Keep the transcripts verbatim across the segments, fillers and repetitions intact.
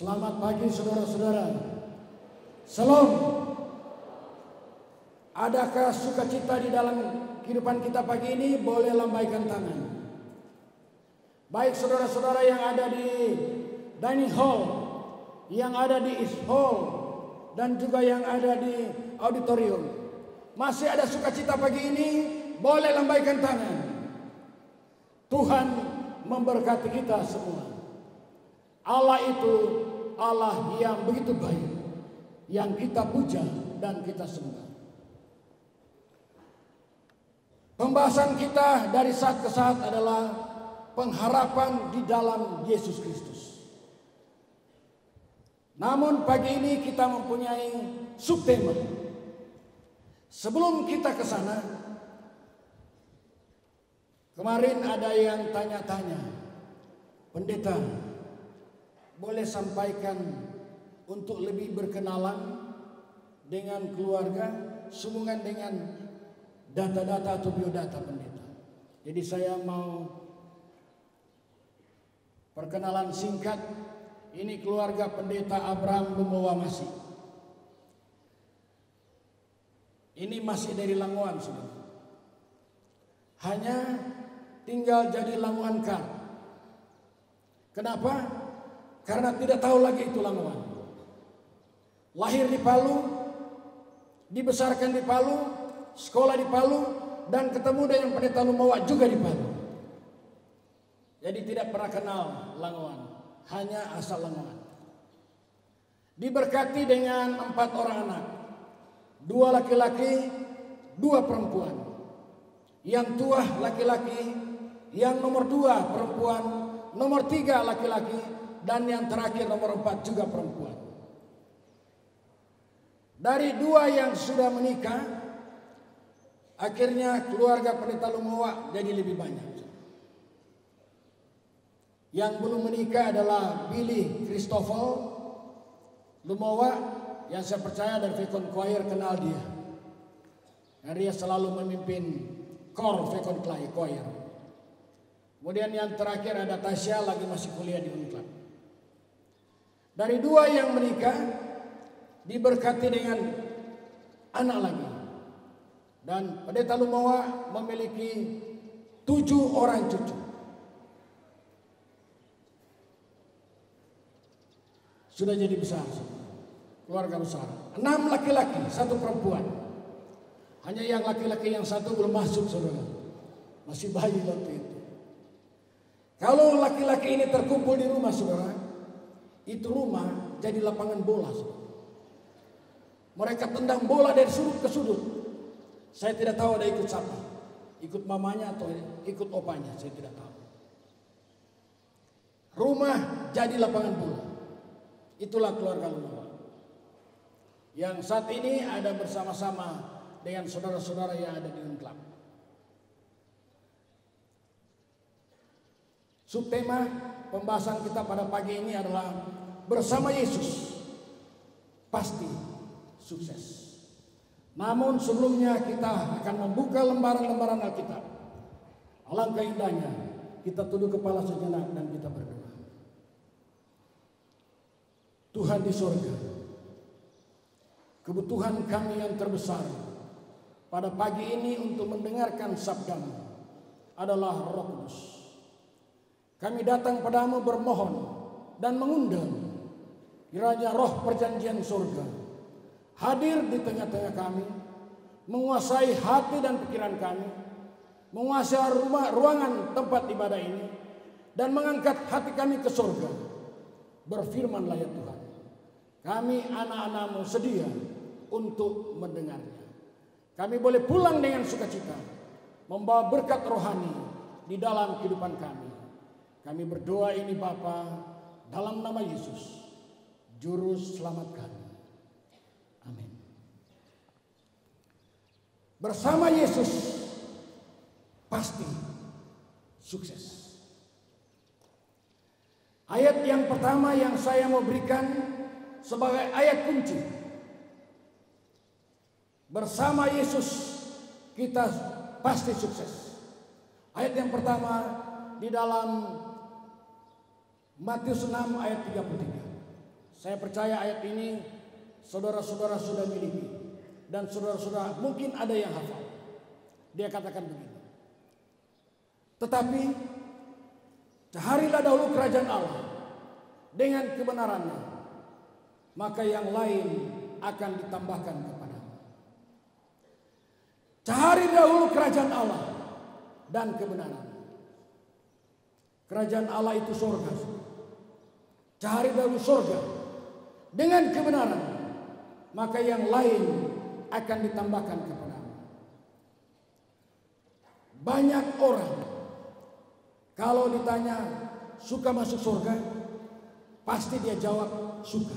Selamat pagi saudara-saudara. Salam. Adakah sukacita di dalam kehidupan kita pagi ini? Boleh lambaikan tangan. Baik saudara-saudara yang ada di dining hall, yang ada di east hall, dan juga yang ada di auditorium. Masih ada sukacita pagi ini? Boleh lambaikan tangan. Tuhan memberkati kita semua. Allah itu Allah yang begitu baik, yang kita puja dan kita sembah. Pembahasan kita dari saat ke saat adalah pengharapan di dalam Yesus Kristus. Namun pagi ini kita mempunyai subtema. Sebelum kita ke sana, kemarin ada yang tanya-tanya, pendeta, boleh sampaikan untuk lebih berkenalan dengan keluarga, sehubungan dengan data-data atau biodata pendeta. Jadi saya mau perkenalan singkat. Ini keluarga pendeta Abraham Lumowa Masih. Ini masih dari Langoan, saudara. Hanya tinggal jadi Langoan Kar. Kenapa? Karena tidak tahu lagi itu Langoan. Lahir di Palu, dibesarkan di Palu, sekolah di Palu, dan ketemu dengan pendeta Lumowa juga di Palu. Jadi tidak pernah kenal Langoan, hanya asal Langoan. Diberkati dengan empat orang anak, dua laki-laki, dua perempuan. Yang tua laki-laki, yang nomor dua perempuan, nomor tiga laki-laki, dan yang terakhir nomor empat juga perempuan. Dari dua yang sudah menikah, akhirnya keluarga pendeta Lumowa jadi lebih banyak. Yang belum menikah adalah Billy Christopher Lumowa, yang saya percaya dari Vekon Choir kenal dia. Dan dia selalu memimpin kor Vekon Choir. Kemudian yang terakhir ada Tasya, lagi masih kuliah di Unclub. Dari dua yang menikah, diberkati dengan anak lagi. Dan pendeta Lumowa memiliki tujuh orang cucu. Sudah jadi besar, keluarga besar. Enam laki-laki, satu perempuan. Hanya yang laki-laki yang satu belum masuk, saudara. Masih bayi waktu itu. Kalau laki-laki ini terkumpul di rumah, saudara, itu rumah jadi lapangan bola, saudara. Mereka tendang bola dari sudut ke sudut. Saya tidak tahu ada ikut siapa, ikut mamanya atau ikut opanya, saya tidak tahu. Rumah jadi lapangan bola. Itulah keluarga Lumowa, yang saat ini ada bersama-sama dengan saudara-saudara yang ada di Unclub. Subtema pembahasan kita pada pagi ini adalah bersama Yesus pasti sukses. Namun sebelumnya kita akan membuka lembaran-lembaran Alkitab. Alangkah indahnya kita tunduk kepala sejenak dan kita berdoa. Tuhan di sorga, kebutuhan kami yang terbesar pada pagi ini untuk mendengarkan sabda-Mu adalah Roh Kudus. Kami datang padamu bermohon dan mengundang kiranya roh perjanjian surga hadir di tengah-tengah kami, menguasai hati dan pikiran kami, menguasai rumah, ruangan tempat ibadah ini, dan mengangkat hati kami ke surga. Berfirmanlah ya Tuhan, kami anak-anak-Mu sedia untuk mendengarnya. Kami boleh pulang dengan sukacita, membawa berkat rohani di dalam kehidupan kami. Kami berdoa ini Bapa, dalam nama Yesus, Juru Selamat kami. Amin. Bersama Yesus pasti sukses. Ayat yang pertama yang saya mau berikan sebagai ayat kunci. Bersama Yesus kita pasti sukses. Ayat yang pertama di dalam Matius enam ayat tiga puluh tiga. Saya percaya ayat ini saudara-saudara sudah miliki. Dan saudara-saudara mungkin ada yang hafal. Dia katakan begini. Tetapi carilah dahulu kerajaan Allah dengan kebenarannya, maka yang lain akan ditambahkan kepadamu. Cari dahulu kerajaan Allah dan kebenaran. Kerajaan Allah itu surga. Cari dahulu surga dengan kebenaran, maka yang lain akan ditambahkan kepadamu. Banyak orang kalau ditanya suka masuk surga, pasti dia jawab suka.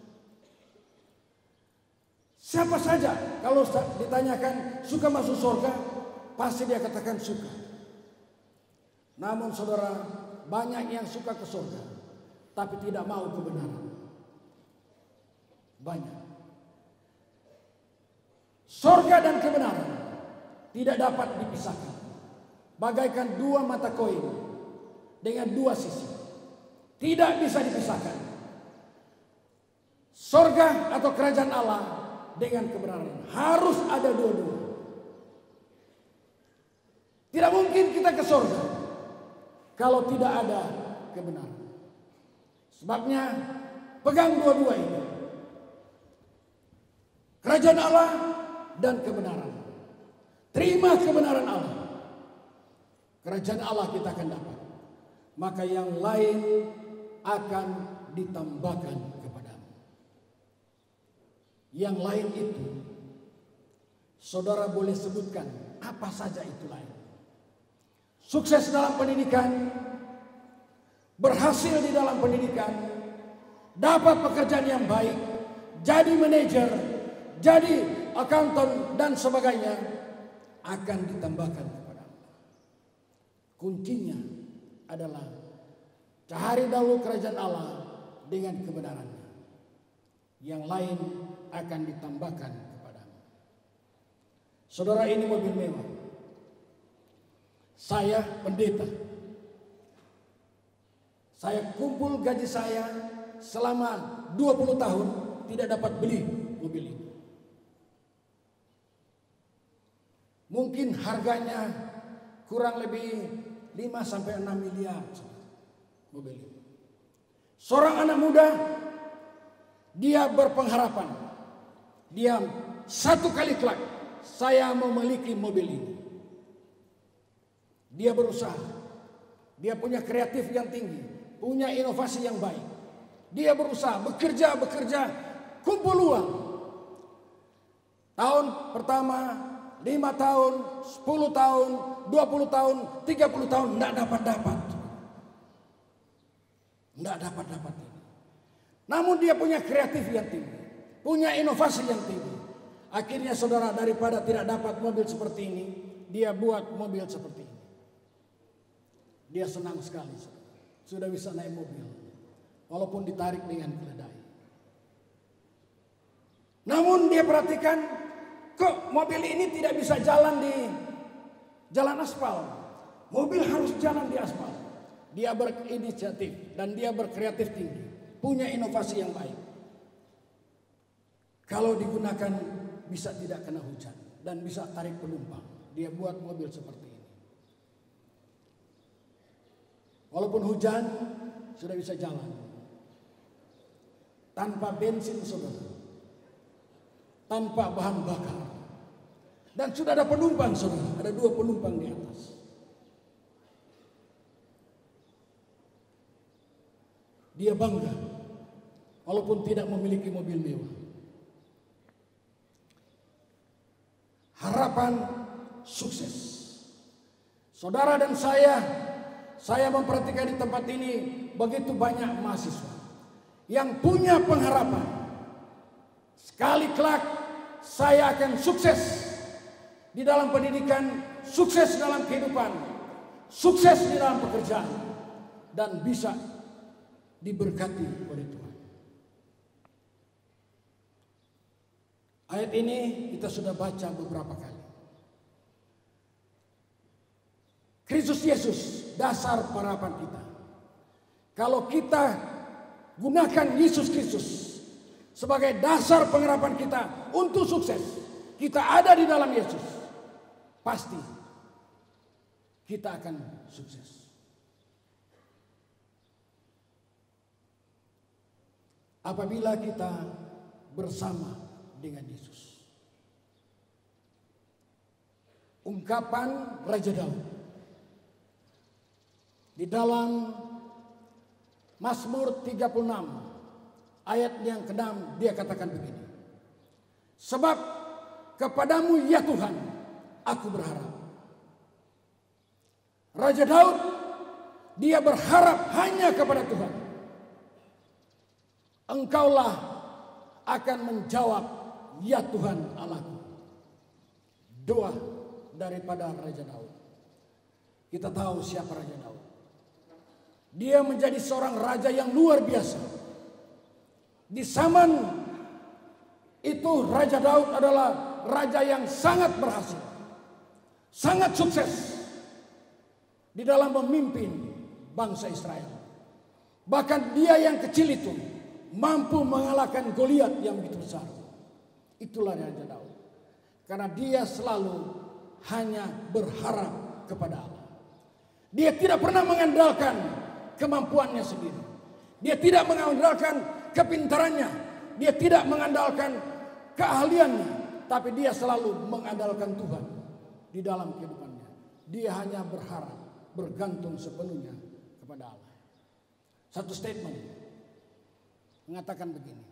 Siapa saja kalau ditanyakan suka masuk surga, pasti dia katakan suka. Namun saudara, banyak yang suka ke surga, tapi tidak mau kebenaran. Banyak. Surga dan kebenaran tidak dapat dipisahkan. Bagaikan dua mata koin dengan dua sisi. Tidak bisa dipisahkan. Surga atau kerajaan Allah dengan kebenaran harus ada dua-dua. Tidak mungkin kita ke surga kalau tidak ada kebenaran. Sebabnya pegang dua-dua ini. Kerajaan Allah dan kebenaran. Terima kebenaran Allah. Kerajaan Allah kita akan dapat. Maka yang lain akan ditambahkan kepadamu. Yang lain itu saudara boleh sebutkan apa saja itu lain. Sukses dalam pendidikan, berhasil di dalam pendidikan, dapat pekerjaan yang baik, jadi manajer, jadi akuntan dan sebagainya akan ditambahkan kepadamu. Kuncinya adalah cari dahulu kerajaan Allah dengan kebenarannya. Yang lain akan ditambahkan kepadamu. Saudara, ini mobil mewah. Saya pendeta. Saya kumpul gaji saya selama dua puluh tahun tidak dapat beli mobil ini. Mungkin harganya kurang lebih lima sampai enam miliar mobil ini. Seorang anak muda, dia berpengharapan. Dia satu kali kelak saya memiliki mobil ini. Dia berusaha. Dia punya kreatif yang tinggi, punya inovasi yang baik. Dia berusaha, bekerja, bekerja, kumpul uang. Tahun pertama, lima tahun, sepuluh tahun, dua puluh tahun, tiga puluh tahun, tidak dapat-dapat. Tidak dapat-dapat. Namun dia punya kreatif yang tinggi, punya inovasi yang tinggi. Akhirnya saudara, daripada tidak dapat mobil seperti ini, dia buat mobil seperti ini. Dia senang sekali, sudah bisa naik mobil, walaupun ditarik dengan keledai. Namun dia perhatikan, kok mobil ini tidak bisa jalan di jalan aspal. Mobil harus jalan di aspal. Dia berinisiatif dan dia berkreatif tinggi, punya inovasi yang baik. Kalau digunakan bisa tidak kena hujan dan bisa tarik penumpang. Dia buat mobil seperti ini. Walaupun hujan sudah bisa jalan. Tanpa bensin saudara. Tanpa bahan bakar. Dan sudah ada penumpang saudara. Ada dua penumpang di atas. Dia bangga. Walaupun tidak memiliki mobil mewah. Harapan sukses. Saudara dan saya, saya memperhatikan di tempat ini begitu banyak mahasiswa yang punya pengharapan. Sekali kelak saya akan sukses di dalam pendidikan, sukses dalam kehidupan, sukses di dalam pekerjaan, dan bisa diberkati oleh Tuhan. Ayat ini kita sudah baca beberapa kali. Kristus Yesus dasar pengharapan kita. Kalau kita gunakan Yesus Kristus sebagai dasar pengharapan kita untuk sukses. Kita ada di dalam Yesus, pasti kita akan sukses. Apabila kita bersama dengan Yesus. Ungkapan Raja Daud di dalam Mazmur tiga puluh enam ayat yang keenam, dia katakan begini. Sebab kepadamu ya Tuhan aku berharap. Raja Daud, dia berharap hanya kepada Tuhan. Engkaulah akan menjawab ya Tuhan Allahku. Doa daripada Raja Daud. Kita tahu siapa Raja Daud. Dia menjadi seorang raja yang luar biasa. Di zaman itu Raja Daud adalah raja yang sangat berhasil, sangat sukses di dalam memimpin bangsa Israel. Bahkan dia yang kecil itu mampu mengalahkan Goliat yang begitu besar. Itulah Raja Daud. Karena dia selalu hanya berharap kepada Allah. Dia tidak pernah mengandalkan kemampuannya sendiri. Dia tidak mengandalkan kepintarannya. Dia tidak mengandalkan keahliannya. Tapi dia selalu mengandalkan Tuhan di dalam kehidupannya. Dia hanya berharap, bergantung sepenuhnya kepada Allah. Satu statement mengatakan begini.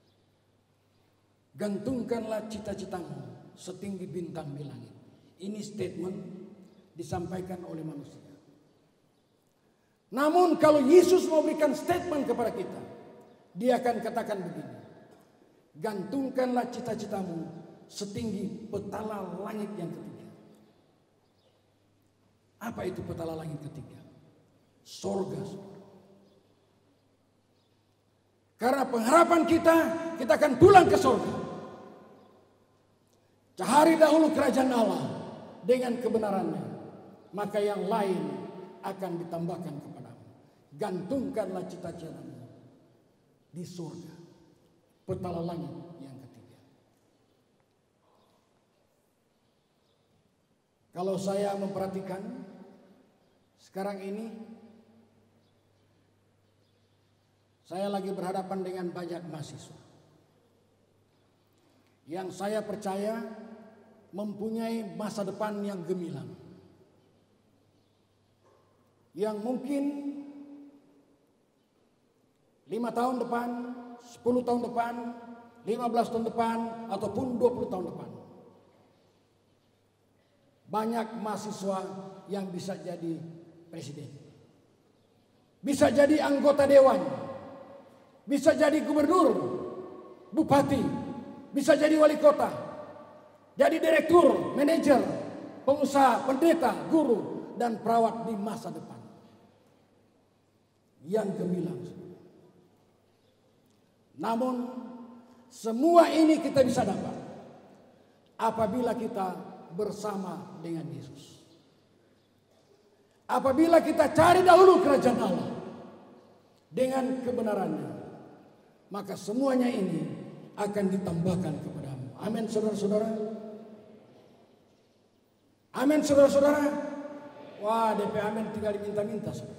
Gantungkanlah cita-citamu setinggi bintang di langit. Ini statement disampaikan oleh manusia. Namun kalau Yesus memberikan statement kepada kita, dia akan katakan begini. Gantungkanlah cita-citamu setinggi petala langit yang ketiga. Apa itu petala langit ketiga? Sorga. Karena pengharapan kita, kita akan pulang ke sorga. Cari dahulu kerajaan Allah dengan kebenarannya, maka yang lain akan ditambahkan kepadamu. Gantungkanlah cita-citamu di surga, petala langit yang ketiga. Kalau saya memperhatikan sekarang ini, saya lagi berhadapan dengan banyak mahasiswa yang saya percaya mempunyai masa depan yang gemilang, yang mungkin lima tahun depan, sepuluh tahun depan, lima belas tahun depan, ataupun dua puluh tahun depan. Banyak mahasiswa yang bisa jadi presiden, bisa jadi anggota dewan, bisa jadi gubernur, bupati, bisa jadi wali kota, jadi direktur, manajer, pengusaha, pendeta, guru, dan perawat di masa depan. Yang gemilang. Namun semua ini kita bisa dapat apabila kita bersama dengan Yesus. Apabila kita cari dahulu kerajaan Allah dengan kebenarannya, maka semuanya ini akan ditambahkan kepadamu. Amin, saudara-saudara. Amin, saudara-saudara. Wah, D P amin tinggal diminta-minta, saudara.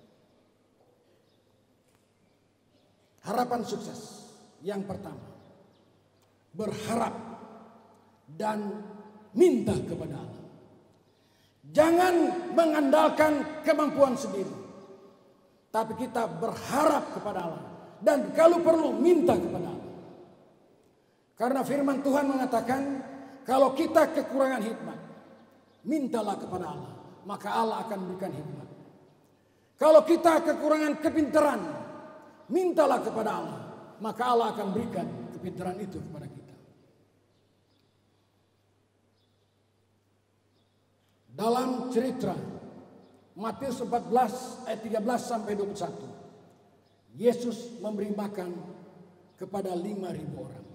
Harapan sukses yang pertama, berharap dan minta kepada Allah. Jangan mengandalkan kemampuan sendiri, tapi kita berharap kepada Allah, dan kalau perlu minta kepada Allah. Karena firman Tuhan mengatakan, kalau kita kekurangan hikmat, mintalah kepada Allah, maka Allah akan berikan hikmat. Kalau kita kekurangan kepintaran, mintalah kepada Allah, maka Allah akan berikan kepintaran itu kepada kita. Dalam cerita Matius empat belas ayat tiga belas sampai dua puluh satu, Yesus memberi makan kepada lima ribu orang.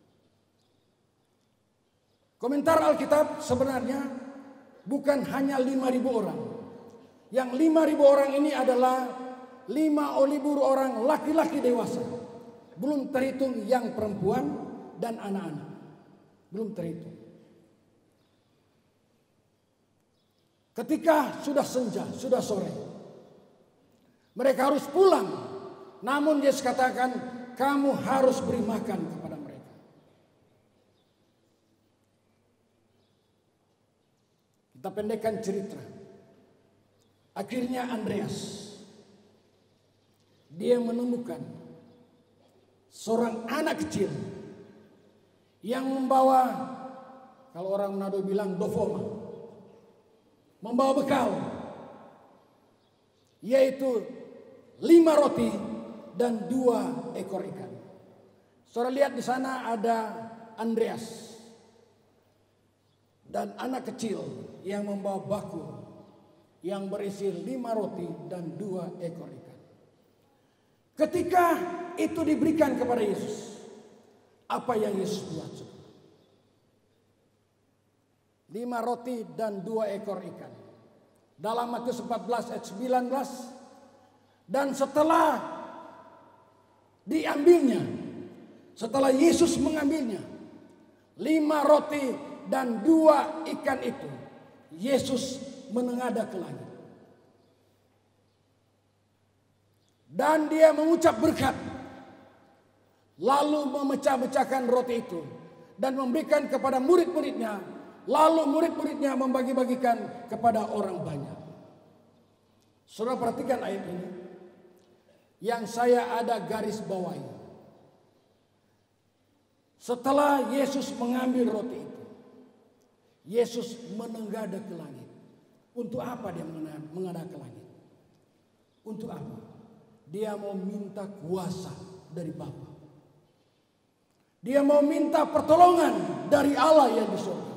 Komentar Alkitab sebenarnya bukan hanya lima ribu orang. Yang lima ribu orang ini adalah lima ribu orang laki-laki dewasa. Belum terhitung yang perempuan dan anak-anak. Belum terhitung. Ketika sudah senja, sudah sore, mereka harus pulang. Namun Yesus katakan, kamu harus beri makan kepada mereka. Kita pendekkan cerita. Akhirnya Andreas, dia menemukan seorang anak kecil yang membawa, kalau orang Manado bilang dofoma, membawa bekal, yaitu lima roti dan dua ekor ikan. Saudara lihat di sana ada Andreas dan anak kecil yang membawa baku yang berisi lima roti dan dua ekor ikan. Ketika itu diberikan kepada Yesus, apa yang Yesus buat? Lima roti dan dua ekor ikan. Dalam Matius empat belas ayat sembilan belas. Dan setelah diambilnya, setelah Yesus mengambilnya, lima roti dan dua ikan itu, Yesus menengadah ke langit. Dan dia mengucap berkat. Lalu memecah-mecahkan roti itu dan memberikan kepada murid-muridnya. Lalu murid-muridnya membagi-bagikan kepada orang banyak. Saudara perhatikan ayat ini. Yang saya ada garis bawahi. Setelah Yesus mengambil roti itu, Yesus menengadah ke langit. Untuk apa dia menengadah ke langit? Untuk apa? Dia mau minta kuasa dari Bapa. Dia mau minta pertolongan dari Allah yang di surga.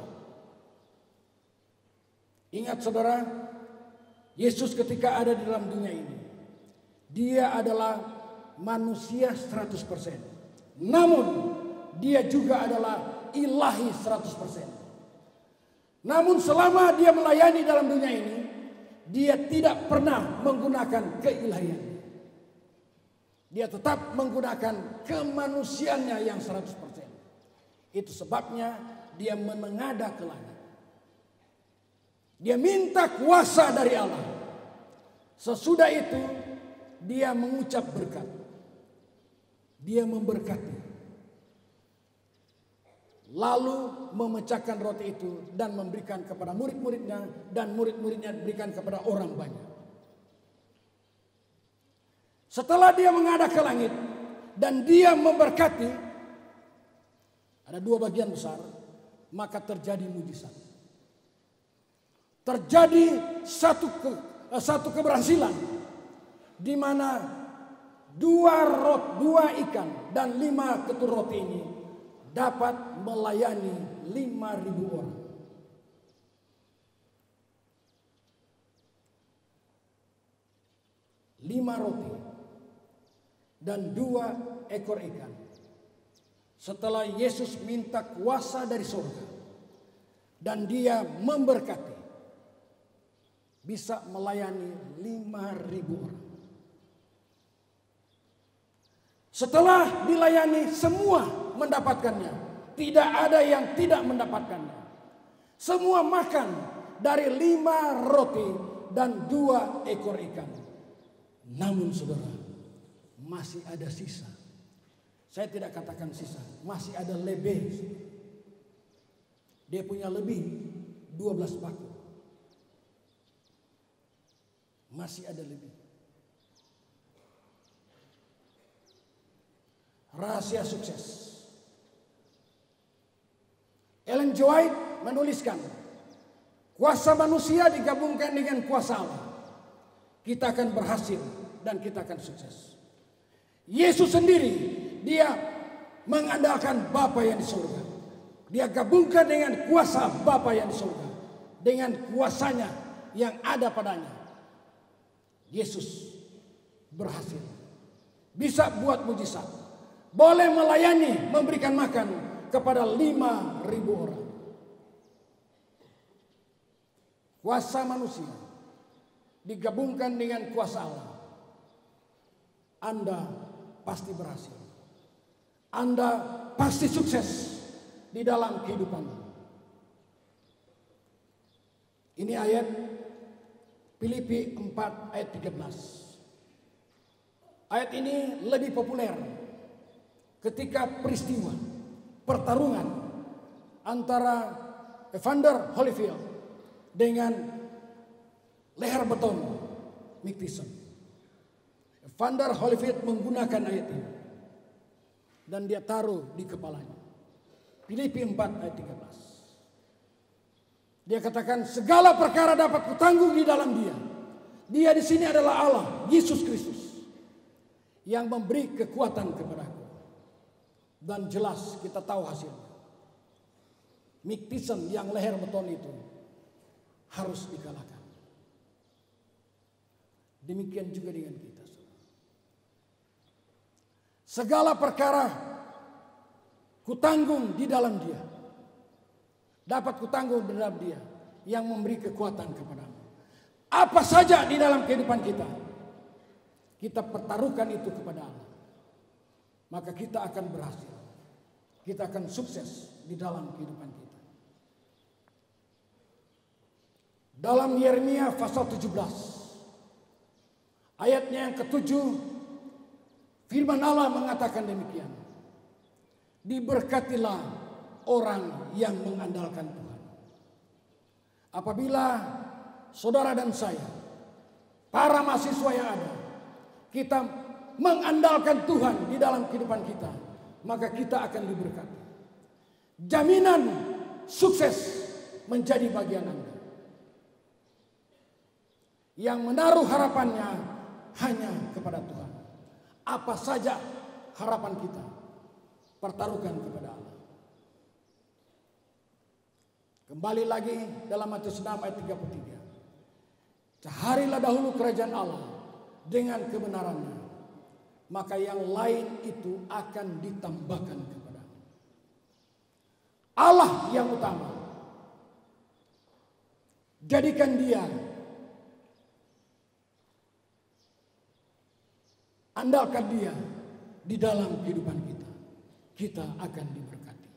Ingat saudara, Yesus ketika ada di dalam dunia ini, dia adalah manusia seratus persen. Namun dia juga adalah ilahi seratus persen. Namun selama dia melayani dalam dunia ini, dia tidak pernah menggunakan keilahian. Dia tetap menggunakan kemanusiaannya yang seratus persen. Itu sebabnya dia menengadah ke langit. Dia minta kuasa dari Allah. Sesudah itu dia mengucap berkat. Dia memberkati. Lalu memecahkan roti itu dan memberikan kepada murid-muridnya. Dan murid-muridnya diberikan kepada orang banyak. Setelah dia menghadap ke langit dan dia memberkati, ada dua bagian besar, maka terjadi mujizat. Terjadi satu ke, satu keberhasilan di mana dua rot, dua ikan dan lima ketur roti ini dapat melayani lima ribu orang. Lima roti dan dua ekor ikan. Setelah Yesus minta kuasa dari surga dan dia memberkati, bisa melayani lima ribu orang. Setelah dilayani semua mendapatkannya. Tidak ada yang tidak mendapatkannya. Semua makan dari lima roti dan dua ekor ikan. Namun saudara, masih ada sisa. Saya tidak katakan sisa, masih ada lebih. Dia punya lebih dua belas paku. Masih ada lebih. Rahasia sukses. Ellen G. White menuliskan, kuasa manusia digabungkan dengan kuasa Allah, kita akan berhasil dan kita akan sukses. Yesus sendiri, dia mengandalkan Bapa yang di surga. Dia gabungkan dengan kuasa Bapa yang di surga, dengan kuasanya yang ada padanya. Yesus berhasil, bisa buat mujizat, boleh melayani, memberikan makan kepada lima ribu orang. Kuasa manusia digabungkan dengan kuasa Allah. Anda pasti berhasil. Anda pasti sukses di dalam kehidupan. Ini ayat Filipi empat ayat tiga belas. Ayat ini lebih populer ketika peristiwa pertarungan antara Evander Holyfield dengan leher beton Mike Tyson. Evander Holyfield menggunakan ayat ini dan dia taruh di kepalanya. Filipi empat ayat tiga belas. Dia katakan segala perkara dapat kutanggung di dalam Dia. Dia di sini adalah Allah, Yesus Kristus, yang memberi kekuatan kepadaku. Dan jelas kita tahu hasilnya. Mike Tyson yang leher beton itu harus dikalahkan. Demikian juga dengan kita. Segala perkara kutanggung di dalam Dia. Dapat kutanggung di dalam Dia yang memberi kekuatan kepadamu. Apa saja di dalam kehidupan kita, kita pertaruhkan itu kepada Allah. Maka kita akan berhasil. Kita akan sukses di dalam kehidupan kita. Dalam Yeremia pasal tujuh belas, ayatnya yang ketujuh, firman Allah mengatakan demikian. Diberkatilah orang yang mengandalkan Tuhan. Apabila saudara dan saya, para mahasiswa yang ada, kita mengandalkan Tuhan di dalam kehidupan kita, maka kita akan diberkati. Jaminan sukses menjadi bagian Anda. Yang menaruh harapannya hanya kepada Tuhan. Apa saja harapan kita, pertaruhkan kepada Allah. Kembali lagi dalam Matius enam ayat tiga puluh tiga. Carilah dahulu kerajaan Allah dengan kebenarannya, maka yang lain itu akan ditambahkan kepadamu. Allah yang utama. Jadikan Dia, andalkan Dia di dalam kehidupan kita. Kita akan diberkati.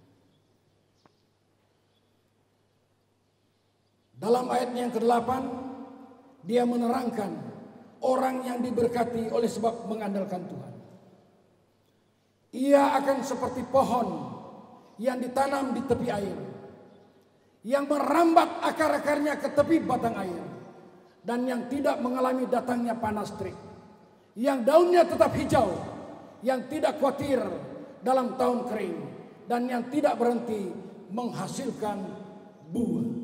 Dalam ayatnya yang kedelapan, dia menerangkan orang yang diberkati oleh sebab mengandalkan Tuhan. Ia akan seperti pohon yang ditanam di tepi air, yang merambat akar-akarnya ke tepi batang air, dan yang tidak mengalami datangnya panas terik, yang daunnya tetap hijau, yang tidak khawatir dalam tahun kering, dan yang tidak berhenti menghasilkan buah.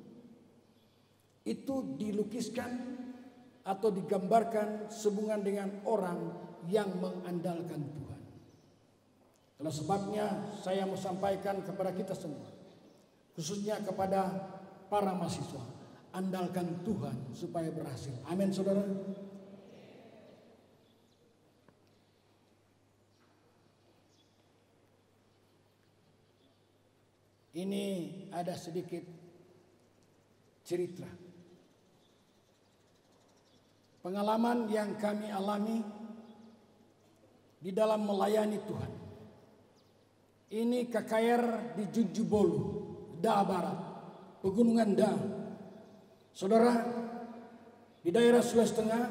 Itu dilukiskan atau digambarkan sehubungan dengan orang yang mengandalkan Tuhan. Itulah sebabnya saya mau sampaikan kepada kita semua, khususnya kepada para mahasiswa, andalkan Tuhan supaya berhasil. Amin, saudara. Ini ada sedikit cerita pengalaman yang kami alami di dalam melayani Tuhan. Ini K K R di Junjubolu, Da Barat, Pegunungan Da. Saudara, di daerah Sulawesi Tengah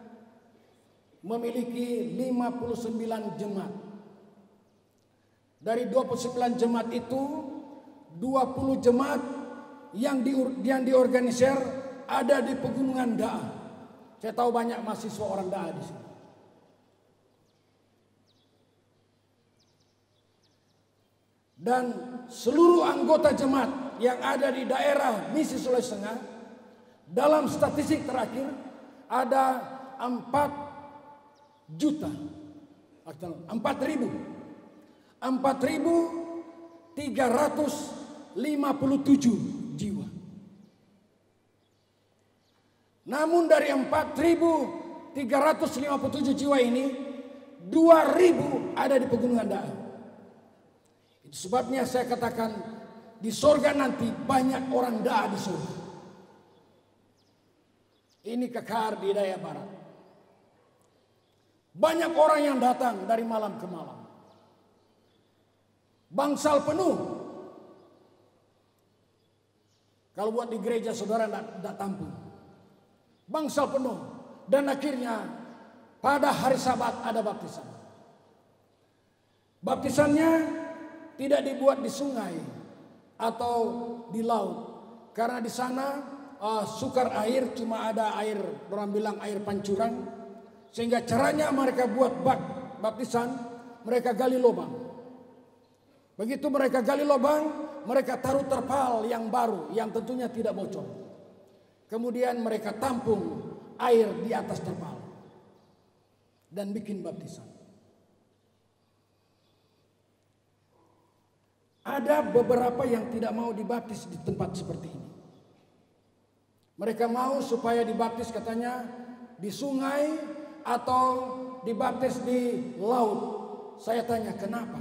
memiliki lima puluh sembilan jemaat. Dari dua puluh sembilan jemaat itu, dua puluh jemaat yang di yang diorganisir ada di Pegunungan Da. Saya tahu banyak mahasiswa orang Da di sini. Dan seluruh anggota jemaat yang ada di daerah Misi Sulawesi Tengah, dalam statistik terakhir ada empat juta, empat ribu, empat ribu tiga ratus lima puluh tujuh jiwa. Namun dari empat ribu tiga ratus lima puluh tujuh jiwa ini, dua ribu ada di Pegunungan Da. Itu sebabnya saya katakan di sorga nanti banyak orang Da di sorga. Ini K K R di daerah barat. Banyak orang yang datang dari malam ke malam. Bangsal penuh. Kalau buat di gereja saudara tidak tampung. Bangsal penuh. Dan akhirnya pada hari Sabat ada baptisan. Baptisannya tidak dibuat di sungai atau di laut. Karena di sana uh, sukar air, cuma ada air, orang bilang air pancuran. Sehingga caranya mereka buat bak baptisan, mereka gali lubang. Begitu mereka gali lubang, mereka taruh terpal yang baru, yang tentunya tidak bocor. Kemudian mereka tampung air di atas terpal dan bikin baptisan. Ada beberapa yang tidak mau dibaptis di tempat seperti ini. Mereka mau supaya dibaptis katanya di sungai atau dibaptis di laut. Saya tanya kenapa?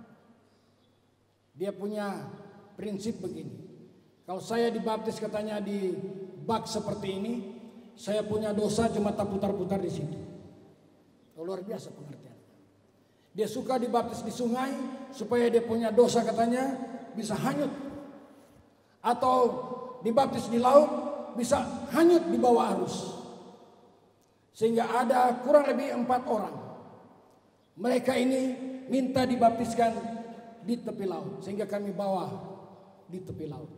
Dia punya prinsip begini. Kalau saya dibaptis katanya di bak seperti ini, saya punya dosa cuma tak putar-putar di situ. Luar biasa pengertian. Dia suka dibaptis di sungai supaya dia punya dosa katanya bisa hanyut. Atau dibaptis di laut bisa hanyut di bawah arus. Sehingga ada kurang lebih empat orang. Mereka ini minta dibaptiskan di tepi laut. Sehingga kami bawa di tepi laut.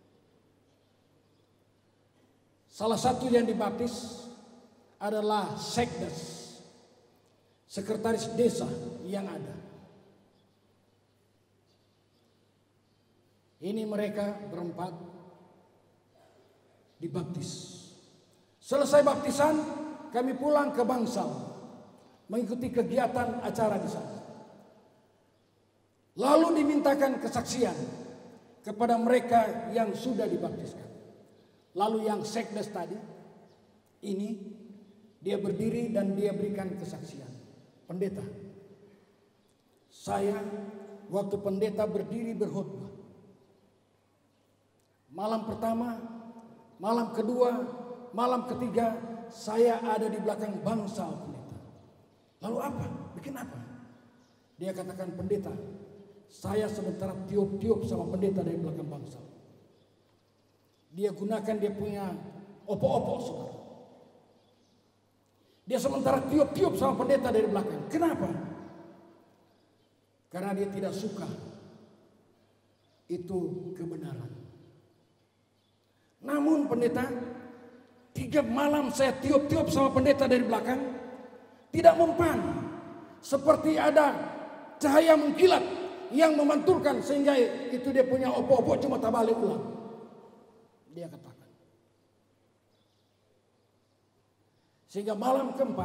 Salah satu yang dibaptis adalah sekdes, sekretaris desa yang ada. Ini mereka berempat dibaptis. Selesai baptisan, kami pulang ke Bangsal mengikuti kegiatan acara di sana. Lalu dimintakan kesaksian kepada mereka yang sudah dibaptiskan. Lalu yang sekdes tadi ini dia berdiri dan dia berikan kesaksian. Pendeta, saya waktu pendeta berdiri berkhutbah, malam pertama, malam kedua, malam ketiga, saya ada di belakang Bangsal pendeta. Lalu apa? Bikin apa? Dia katakan, pendeta, saya sementara tiup-tiup sama pendeta dari belakang Bangsal. Dia gunakan dia punya opo-opo, saudara. Dia sementara tiup-tiup sama pendeta dari belakang. Kenapa? Karena dia tidak suka itu kebenaran. Namun pendeta, tiga malam saya tiup-tiup sama pendeta dari belakang, tidak mempan. Seperti ada cahaya mengkilat yang memantulkan sehingga itu dia punya opo-opo cuma tak balik ulang. Dia katakan. Sehingga malam keempat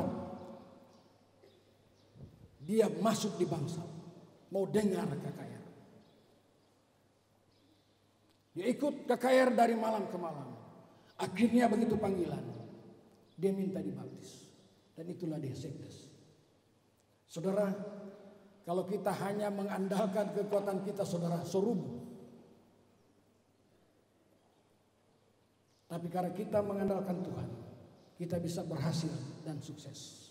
dia masuk di Bangsal, mau dengar K K R. Dia ikut K K R dari malam ke malam. Akhirnya begitu panggilan, dia minta dibaptis. Dan itulah dia sekdes. Saudara, kalau kita hanya mengandalkan kekuatan kita, saudara, sorubu. Tapi karena kita mengandalkan Tuhan, kita bisa berhasil dan sukses.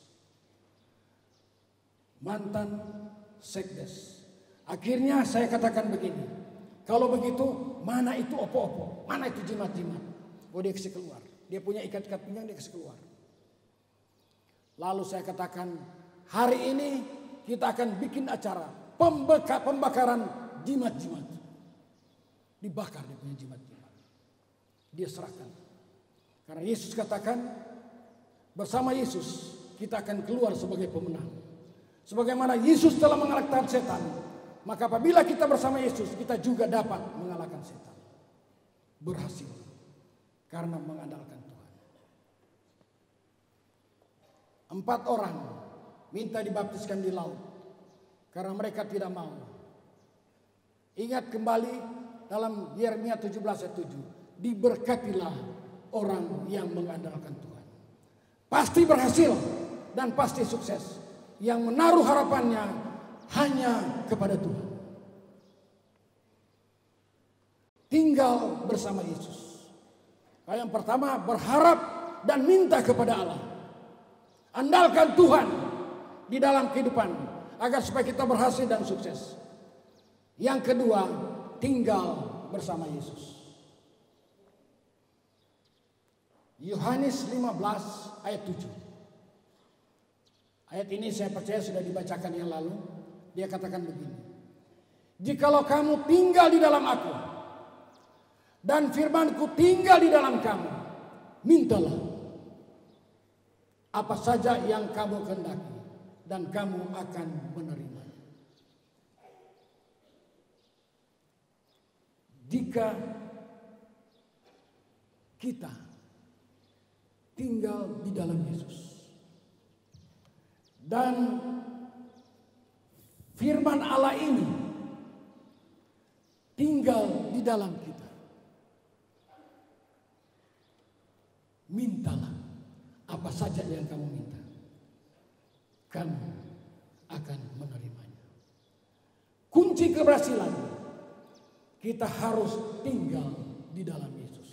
Mantan sekdes. Akhirnya saya katakan begini, kalau begitu mana itu opo-opo, mana itu jimat-jimat. Oh, dia kasih keluar. Dia punya ikat-ikat pinggang, dia kasih keluar. Lalu saya katakan, hari ini kita akan bikin acara pembeka, pembakaran jimat-jimat. Dibakar dia punya jimat-jimat. Dia serahkan. Karena Yesus katakan, bersama Yesus kita akan keluar sebagai pemenang. Sebagaimana Yesus telah mengalahkan setan, maka apabila kita bersama Yesus, kita juga dapat mengalahkan setan. Berhasil karena mengandalkan Tuhan. Empat orang minta dibaptiskan di laut karena mereka tidak mau. Ingat kembali dalam Yeremia tujuh belas ayat tujuh. Diberkatilah orang yang mengandalkan Tuhan. Pasti berhasil dan pasti sukses. Yang menaruh harapannya hanya kepada Tuhan. Tinggal bersama Yesus. Yang pertama, berharap dan minta kepada Allah. Andalkan Tuhan. di dalam kehidupan agar supaya kita berhasil dan sukses. Yang kedua, tinggal bersama Yesus. Yohanes lima belas ayat tujuh. Ayat ini saya percaya sudah dibacakan yang lalu. Dia katakan begini. Jikalau kamu tinggal di dalam aku dan firman-Ku tinggal di dalam kamu, mintalah apa saja yang kamu kehendaki dan kamu akan menerimanya. Jika kita tinggal di dalam Yesus dan firman Allah ini tinggal di dalam kita, mintalah apa saja yang kamu minta, kamu akan menerimanya. Kunci keberhasilan, kita harus tinggal di dalam Yesus.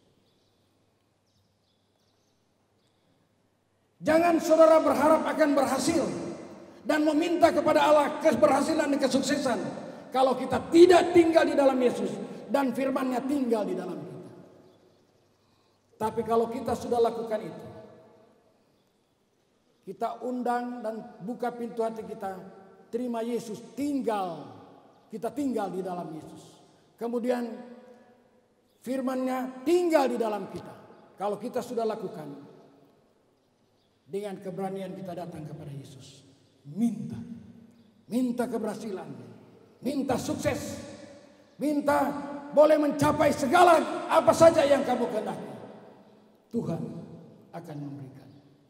Jangan saudara berharap akan berhasil dan meminta kepada Allah keberhasilan dan kesuksesan kalau kita tidak tinggal di dalam Yesus dan firman-Nya tinggal di dalam kita. Tapi kalau kita sudah lakukan itu, kita undang dan buka pintu hati kita, terima Yesus, tinggal, kita tinggal di dalam Yesus. Kemudian firman-Nya tinggal di dalam kita. Kalau kita sudah lakukan, dengan keberanian kita datang kepada Yesus. Minta. Minta keberhasilan. Minta sukses. Minta boleh mencapai segala apa saja yang kamu kehendaki. Tuhan akan memberikan.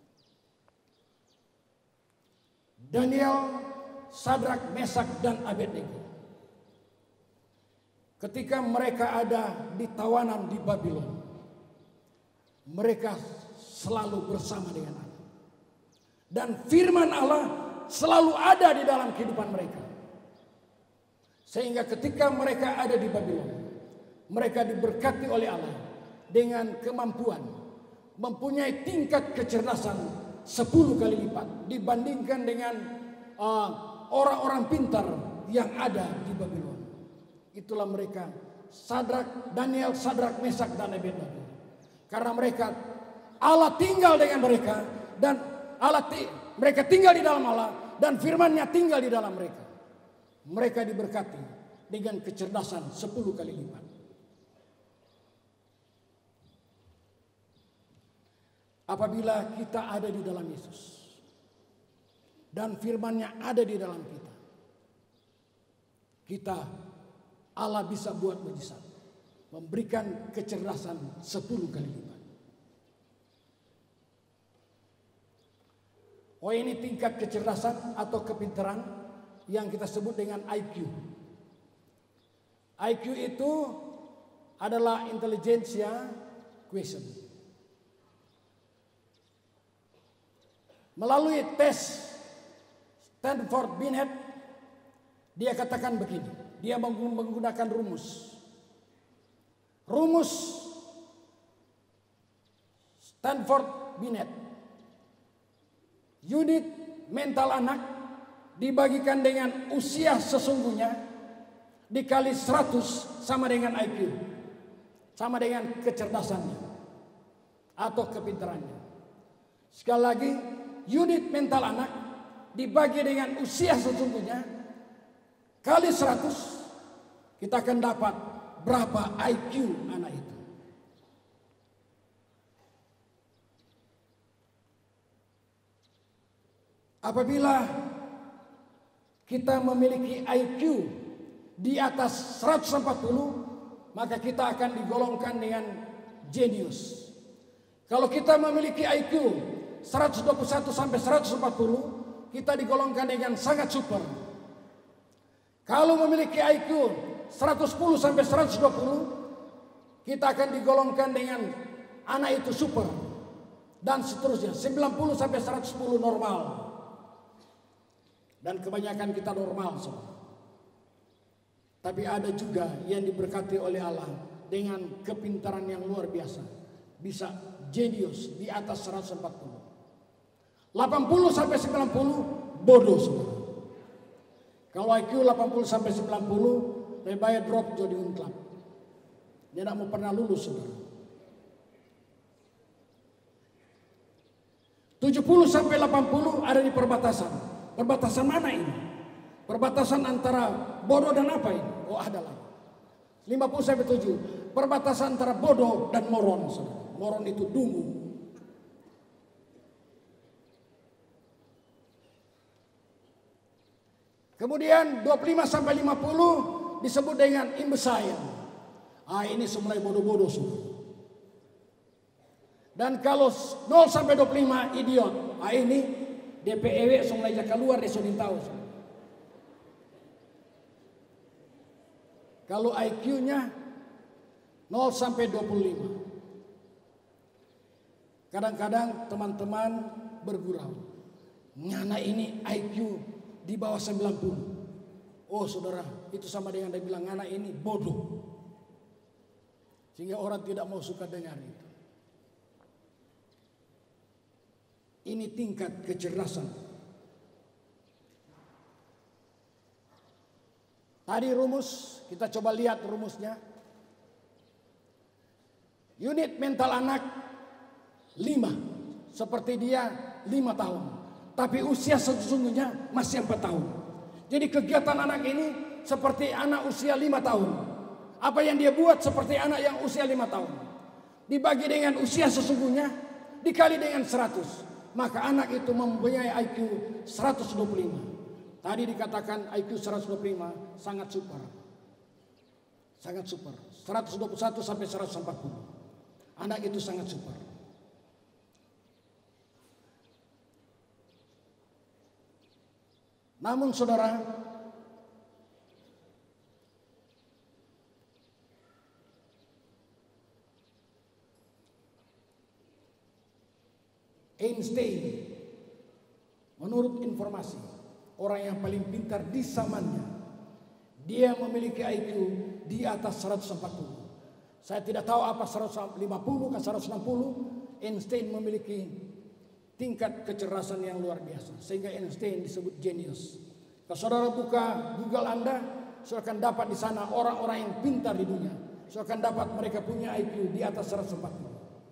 Daniel, Sadrak, Mesak, dan Abednego. Ketika mereka ada di tawanan di Babylon, mereka selalu bersama dengan Allah. Dan firman Allah selalu ada di dalam kehidupan mereka. Sehingga ketika mereka ada di Babylon, mereka diberkati oleh Allah dengan kemampuan mempunyai tingkat kecerdasan sepuluh kali lipat dibandingkan dengan uh, orang-orang pintar yang ada di Babylon. Itulah mereka, Sadrak, Daniel, Sadrak, Mesak, dan Abednego. Karena mereka, Allah tinggal dengan mereka dan Allah, mereka tinggal di dalam Allah dan firman-Nya tinggal di dalam mereka. Mereka diberkati dengan kecerdasan sepuluh kali lipat. Apabila kita ada di dalam Yesus dan firman-Nya ada di dalam kita, kita, Allah bisa buat mujizat, memberikan kecerdasan sepuluh kali lipat. Oh, ini tingkat kecerdasan atau kepintaran yang kita sebut dengan I Q. I Q itu adalah intelligentsia quotient. Melalui tes Stanford Binet, dia katakan begini. Dia menggunakan rumus. Rumus Stanford Binet. Unit mental anak dibagikan dengan usia sesungguhnya dikali seratus sama dengan I Q. Sama dengan kecerdasannya atau kepintarannya. Sekali lagi, unit mental anak dibagi dengan usia sesungguhnya kali seratus, kita akan dapat berapa I Q anak itu. Apabila kita memiliki I Q di atas seratus empat puluh, maka kita akan digolongkan dengan jenius. Kalau kita memiliki I Q seratus dua puluh satu sampai seratus empat puluh, kita digolongkan dengan sangat super. Kalau memiliki I Q seratus sepuluh sampai seratus dua puluh, kita akan digolongkan dengan anak itu super. Dan seterusnya, sembilan puluh sampai seratus sepuluh normal. Dan kebanyakan kita normal semua. Tapi ada juga yang diberkati oleh Allah dengan kepintaran yang luar biasa. Bisa jenius di atas seratus empat puluh. delapan puluh sampai sembilan puluh bodoh saudara. Kalau I Q delapan puluh sampai sembilan puluh, lebih baik drop jadi unclap. Dia tidak mau pernah lulus saudara. tujuh puluh sampai delapan puluh ada di perbatasan. Perbatasan mana ini? Perbatasan antara bodoh dan apa ini? Oh ada lagi. lima puluh sampai tujuh. Perbatasan antara bodoh dan moron saudara. Moron itu dungu. Kemudian dua puluh lima sampai lima puluh disebut dengan imbecile. Ah ini semulai bodoh-bodoh semua. Dan kalau nol sampai dua puluh lima idiot. Ah ini D P E W semulai jaka luar di sudah tahu. Kalau I Q-nya nol sampai dua puluh lima. Kadang-kadang teman-teman bergurau. Ngana ini I Q di bawah sembilan puluh. Oh saudara, itu sama dengan dia bilang anak ini bodoh. Sehingga orang tidak mau suka dengar itu. Ini tingkat kecerdasan. Tadi rumus, kita coba lihat rumusnya. Unit mental anak lima. Seperti dia lima tahun. Tapi usia sesungguhnya masih empat tahun. Jadi kegiatan anak ini seperti anak usia lima tahun. Apa yang dia buat seperti anak yang usia lima tahun. Dibagi dengan usia sesungguhnya dikali dengan seratus. Maka anak itu mempunyai I Q seratus dua puluh lima. Tadi dikatakan I Q seratus dua puluh lima sangat super. Sangat super. seratus dua puluh satu sampai seratus empat puluh. Anak itu sangat super. Namun saudara, Einstein menurut informasi orang yang paling pintar di zamannya, dia memiliki I Q di atas seratus empat puluh. Saya tidak tahu apa seratus lima puluh ke seratus enam puluh. Einstein memiliki tingkat kecerdasan yang luar biasa. Sehingga Einstein disebut jenius. Kalau saudara buka Google Anda, saudara akan dapat di sana orang-orang yang pintar di dunia. Saudara akan dapat mereka punya I Q di atas seratus empat puluh.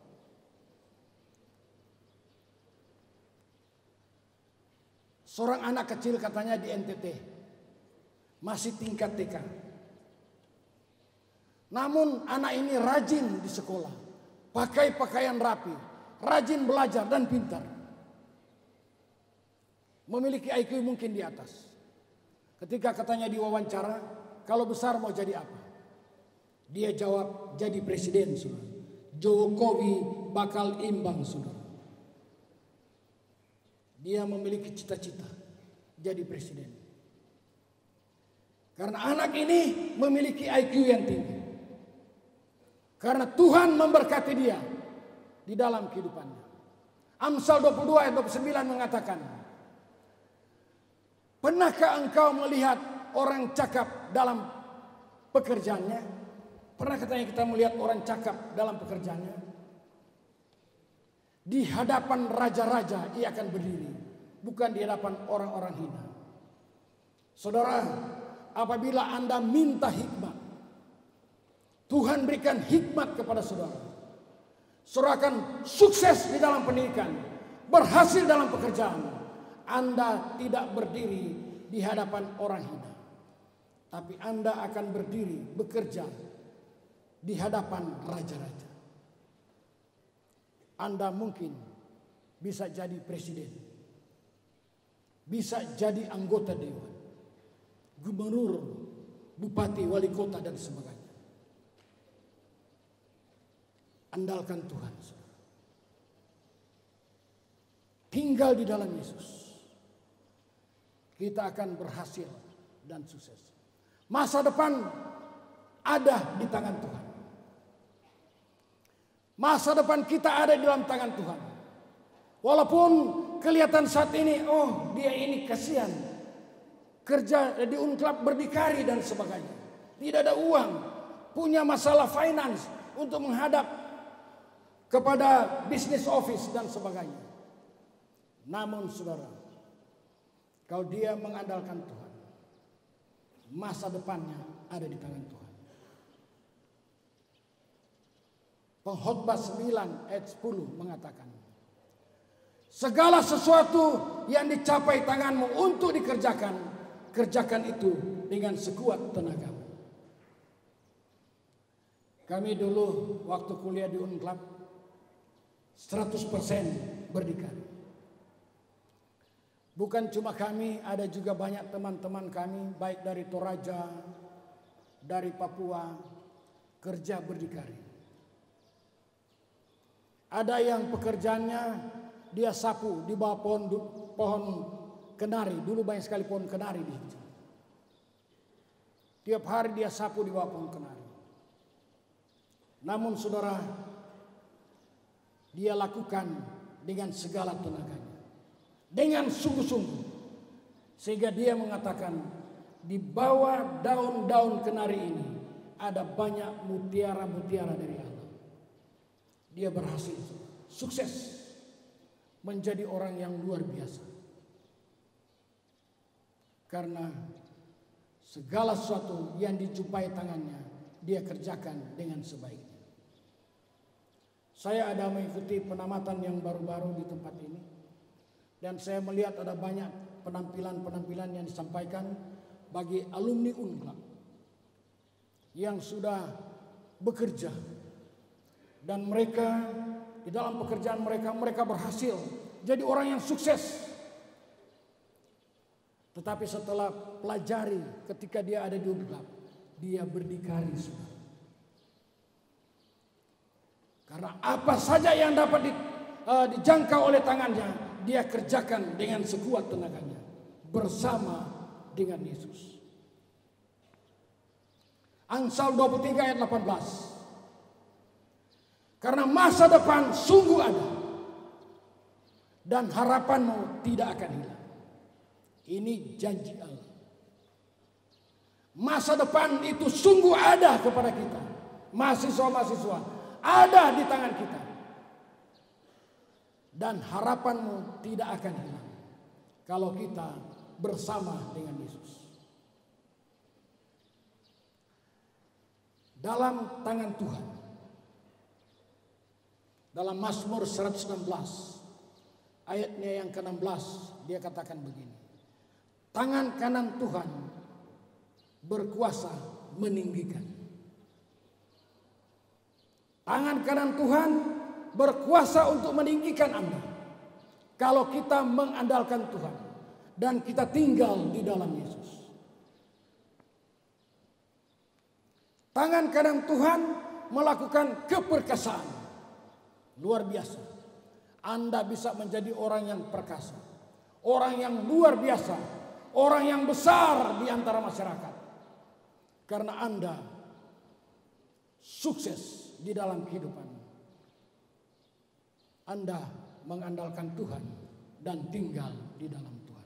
Seorang anak kecil katanya di N T T. Masih tingkat T K. Namun anak ini rajin di sekolah. Pakai pakaian rapi. Rajin belajar dan pintar. Memiliki I Q mungkin di atas. Ketika katanya diwawancara, kalau besar mau jadi apa? Dia jawab, jadi presiden, saudara. Jokowi bakal imbang, saudara. Dia memiliki cita-cita jadi presiden. Karena anak ini memiliki I Q yang tinggi. Karena Tuhan memberkati dia di dalam kehidupannya. Amsal dua puluh dua ayat dua puluh sembilan mengatakan, pernahkah engkau melihat orang cakap dalam pekerjaannya? Pernah katanya kita melihat orang cakap dalam pekerjaannya? Di hadapan raja-raja ia akan berdiri, bukan di hadapan orang-orang hina. Saudara, apabila Anda minta hikmat, Tuhan berikan hikmat kepada saudara. Saudara akan sukses di dalam pendidikan, berhasil dalam pekerjaan. Anda tidak berdiri di hadapan orang hina, tapi Anda akan berdiri bekerja di hadapan raja-raja. Anda mungkin bisa jadi presiden, bisa jadi anggota dewan, gubernur, bupati, wali kota dan sebagainya. Andalkan Tuhan. Tinggal di dalam Yesus. Kita akan berhasil dan sukses. Masa depan ada di tangan Tuhan. Masa depan kita ada di dalam tangan Tuhan. Walaupun kelihatan saat ini, oh dia ini kasihan. Kerja di unclap berdikari dan sebagainya. Tidak ada uang. Punya masalah finance untuk menghadap kepada business office dan sebagainya. Namun saudara, Kalau dia mengandalkan Tuhan, masa depannya ada di tangan Tuhan. Pengkhotbah sembilan ayat sepuluh mengatakan, segala sesuatu yang dicapai tanganmu untuk dikerjakan, kerjakan itu dengan sekuat tenagamu. Kami dulu waktu kuliah di Unclub seratus persen berdikari. Bukan cuma kami, ada juga banyak teman-teman kami, baik dari Toraja, dari Papua, kerja berdikari. Ada yang pekerjaannya dia sapu di bawah pohon, pohon kenari. Dulu banyak sekali pohon kenari di situ. Tiap hari dia sapu di bawah pohon kenari. Namun saudara, dia lakukan dengan segala tenaganya, dengan sungguh-sungguh, sehingga dia mengatakan di bawah daun-daun kenari ini ada banyak mutiara-mutiara dari Allah. Dia berhasil, sukses menjadi orang yang luar biasa, karena segala sesuatu yang dijumpai tangannya dia kerjakan dengan sebaiknya. Saya ada mengikuti penamatan yang baru-baru di tempat ini, dan saya melihat ada banyak penampilan-penampilan yang disampaikan bagi alumni Unclub yang sudah bekerja, dan mereka di dalam pekerjaan mereka mereka berhasil jadi orang yang sukses. Tetapi setelah pelajari ketika dia ada di Unclub, dia berdikari semua. Karena apa saja yang dapat di, uh, dijangkau oleh tangannya, dia kerjakan dengan sekuat tenaganya bersama dengan Yesus. Amsal dua puluh tiga ayat delapan belas. Karena masa depan sungguh ada dan harapanmu tidak akan hilang. Ini janji Allah. Masa depan itu sungguh ada kepada kita, mahasiswa-mahasiswa. Ada di tangan kita. Dan harapanmu tidak akan hilang kalau kita bersama dengan Yesus. Dalam tangan Tuhan. Dalam Mazmur seratus enam belas ayatnya yang ke enam belas, dia katakan begini. Tangan kanan Tuhan berkuasa meninggikan. Tangan kanan Tuhan berkuasa untuk meninggikan Anda kalau kita mengandalkan Tuhan dan kita tinggal di dalam Yesus. Tangan kanan Tuhan melakukan keperkasaan luar biasa. Anda bisa menjadi orang yang perkasa, orang yang luar biasa, orang yang besar di antara masyarakat, karena Anda sukses di dalam kehidupan. Anda mengandalkan Tuhan dan tinggal di dalam Tuhan.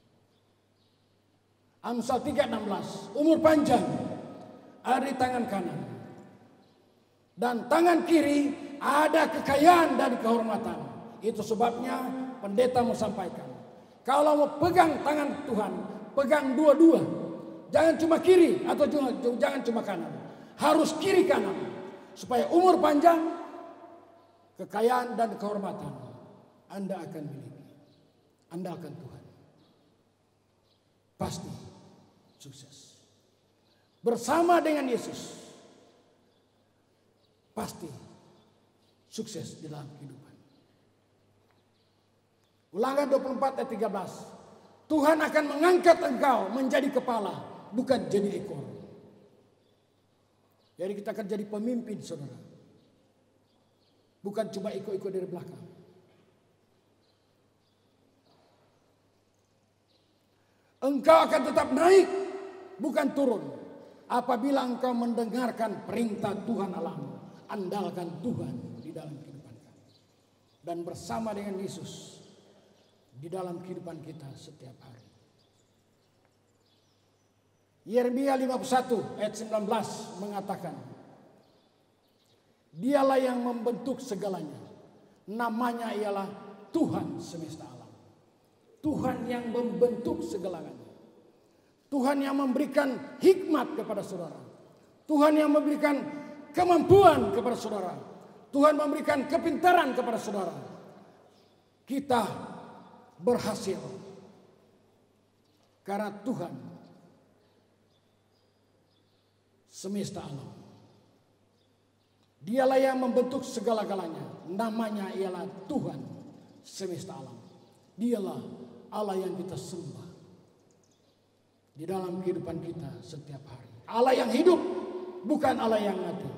Amsal tiga enam belas, umur panjang ada di tangan kanan, dan tangan kiri ada kekayaan dan kehormatan. Itu sebabnya pendeta mau sampaikan, kalau mau pegang tangan Tuhan, pegang dua-dua. Jangan cuma kiri atau jangan cuma kanan, harus kiri kanan. Supaya umur panjang, kekayaan dan kehormatan Anda akan miliki. Andalkan Tuhan, pasti sukses. Bersama dengan Yesus, pasti sukses di dalam kehidupan. Ulangan dua puluh empat ayat tiga belas. Tuhan akan mengangkat engkau menjadi kepala, bukan jadi ekor. Jadi kita akan jadi pemimpin, saudara. Bukan cuma ikut-ikut dari belakang. Engkau akan tetap naik, bukan turun. Apabila engkau mendengarkan perintah Tuhan Allahmu, andalkan Tuhan di dalam kehidupan kamu. Dan bersama dengan Yesus di dalam kehidupan kita setiap hari. Yeremia lima puluh satu ayat sembilan belas mengatakan, dialah yang membentuk segalanya. Namanya ialah Tuhan semesta alam. Tuhan yang membentuk segalanya. Tuhan yang memberikan hikmat kepada saudara. Tuhan yang memberikan kemampuan kepada saudara. Tuhan memberikan kepintaran kepada saudara. Kita berhasil karena Tuhan semesta alam. Dialah yang membentuk segala-galanya. Namanya ialah Tuhan semesta alam. Dialah Allah yang kita sembah di dalam kehidupan kita setiap hari. Allah yang hidup, bukan Allah yang mati.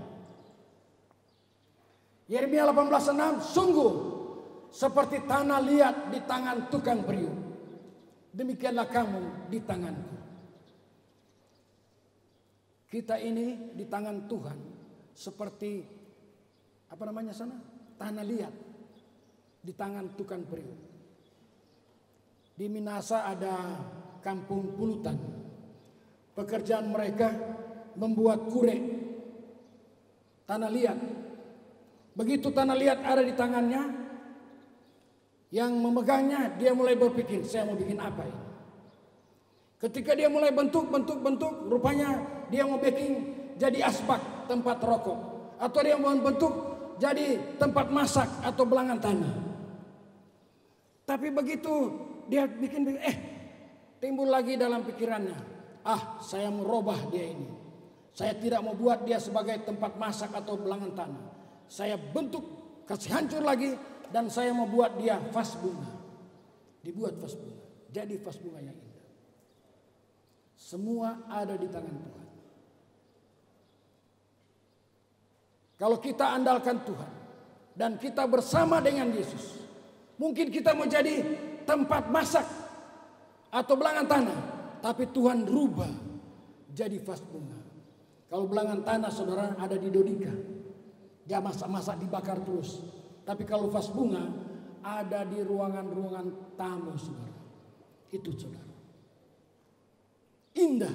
Yeremia delapan belas enam, sungguh seperti tanah liat di tangan tukang periuk, demikianlah kamu di tanganku. Kita ini di tangan Tuhan seperti apa namanya sana? Tanah liat di tangan tukang periuk. Di Minasa ada kampung pulutan. Pekerjaan mereka membuat kure, tanah liat. Begitu tanah liat ada di tangannya, yang memegangnya dia mulai berpikir, saya mau bikin apa ini? Ketika dia mulai bentuk, bentuk, bentuk, rupanya dia mau bikin jadi asbak tempat rokok, atau dia mau bentuk jadi tempat masak atau belangan tanah. Tapi begitu dia bikin, eh timbul lagi dalam pikirannya, ah saya mau robah dia ini. Saya tidak mau buat dia sebagai tempat masak atau belangan tanah. Saya bentuk, kasih hancur lagi, dan saya mau buat dia vas bunga. Dibuat vas bunga, jadi vas bunga yang indah. Semua ada di tangan Tuhan. Kalau kita andalkan Tuhan dan kita bersama dengan Yesus, mungkin kita mau jadi tempat masak atau belangan tanah, tapi Tuhan rubah jadi vas bunga. Kalau belangan tanah saudara ada di Dodika, dia masak-masak dibakar terus. Tapi kalau vas bunga ada di ruangan-ruangan tamu saudara. Itu saudara. Indah.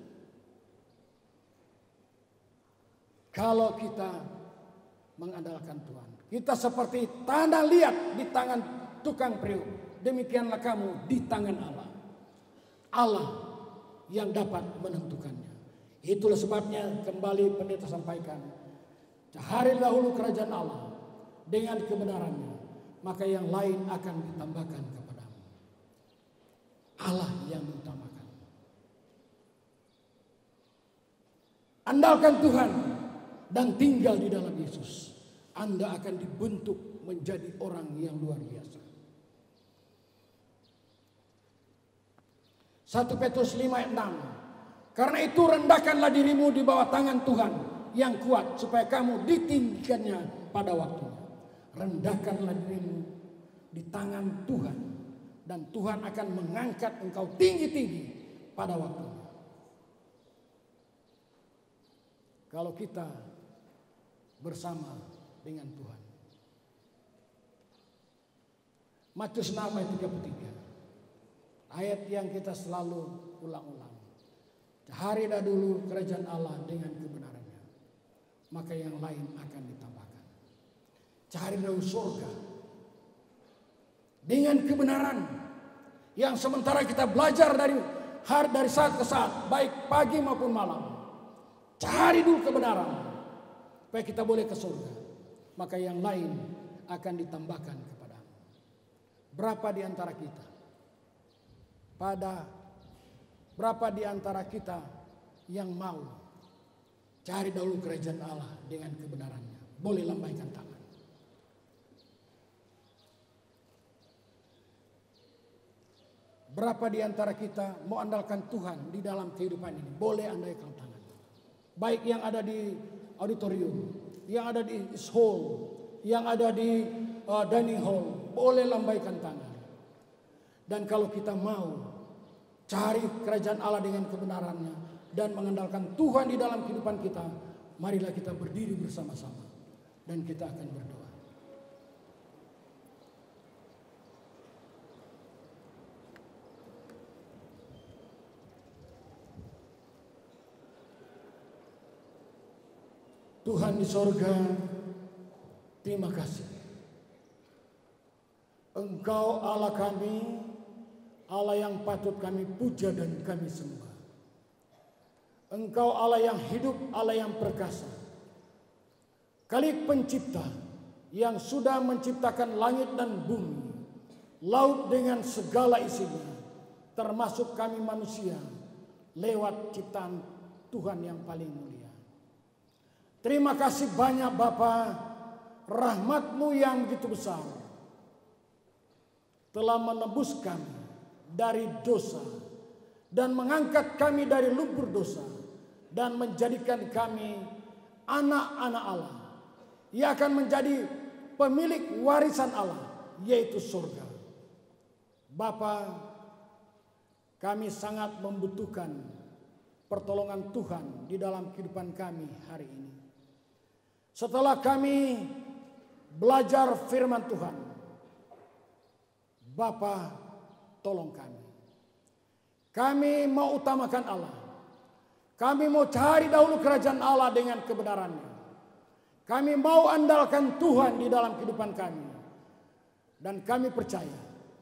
Kalau kita mengandalkan Tuhan. Kita seperti tanah liat di tangan tukang periuk. Demikianlah kamu di tangan Allah. Allah yang dapat menentukannya. Itulah sebabnya kembali pendeta sampaikan. Cari dahulu kerajaan Allah dengan kebenarannya, maka yang lain akan ditambahkan kepadamu. Allah yang diutamakan. Andalkan Tuhan dan tinggal di dalam Yesus. Anda akan dibentuk menjadi orang yang luar biasa. satu Petrus lima ayat enam. Karena itu rendahkanlah dirimu di bawah tangan Tuhan yang kuat, supaya kamu ditinggikannya pada waktunya. Rendahkanlah dirimu di tangan Tuhan, dan Tuhan akan mengangkat engkau tinggi-tinggi pada waktunya. Kalau kita bersama dengan Tuhan. Matius enam ayat tiga puluh tiga. Ayat yang kita selalu ulang-ulang. Cari dahulu kerajaan Allah dengan kebenarannya, maka yang lain akan ditambahkan. Cari dahulu surga dengan kebenaran yang sementara kita belajar dari hari dari saat ke saat, baik pagi maupun malam. Cari dulu kebenaran supaya kita boleh ke surga, maka yang lain akan ditambahkan kepadamu. Berapa di antara kita pada berapa di antara kita yang mau cari dahulu kerajaan Allah dengan kebenarannya? Boleh lambaikan tangan. Berapa di antara kita mau andalkan Tuhan di dalam kehidupan ini? Boleh andaikan tangan. Baik yang ada di auditorium, yang ada di hall, yang ada di uh, dining hall, boleh lambaikan tangan. Dan kalau kita mau cari kerajaan Allah dengan kebenarannya dan mengandalkan Tuhan di dalam kehidupan kita, marilah kita berdiri bersama-sama dan kita akan berdoa. Tuhan di sorga, terima kasih. Engkau Allah kami, Allah yang patut kami puja dan kami sembah. Engkau Allah yang hidup, Allah yang perkasa, Khalik pencipta yang sudah menciptakan langit dan bumi, laut dengan segala isinya, termasuk kami manusia, lewat ciptaan Tuhan yang paling mulia. Terima kasih banyak Bapa, rahmat-Mu yang begitu besar telah menebus kami dari dosa dan mengangkat kami dari lumpur dosa dan menjadikan kami anak-anak Allah yang akan menjadi pemilik warisan Allah, yaitu surga. Bapa, kami sangat membutuhkan pertolongan Tuhan di dalam kehidupan kami hari ini. Setelah kami belajar firman Tuhan, Bapa, tolong kami. Kami mau utamakan Allah. Kami mau cari dahulu kerajaan Allah dengan kebenarannya. Kami mau andalkan Tuhan di dalam kehidupan kami. Dan kami percaya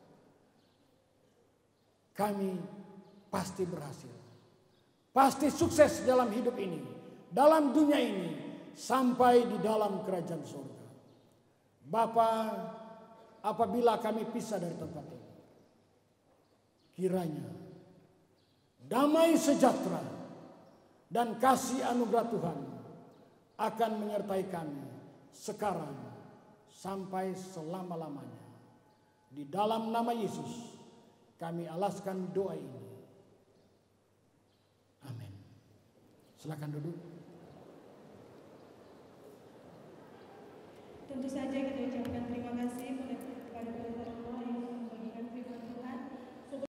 kami pasti berhasil. Pasti sukses dalam hidup ini, dalam dunia ini, sampai di dalam kerajaan surga. Bapa, apabila kami pisah dari tempat ini, kiranya damai sejahtera dan kasih anugerah Tuhan akan menyertai kami sekarang sampai selama-lamanya. Di dalam nama Yesus kami alaskan doa ini. Amin. Silakan duduk. Tentu saja kita ucapkan terima kasih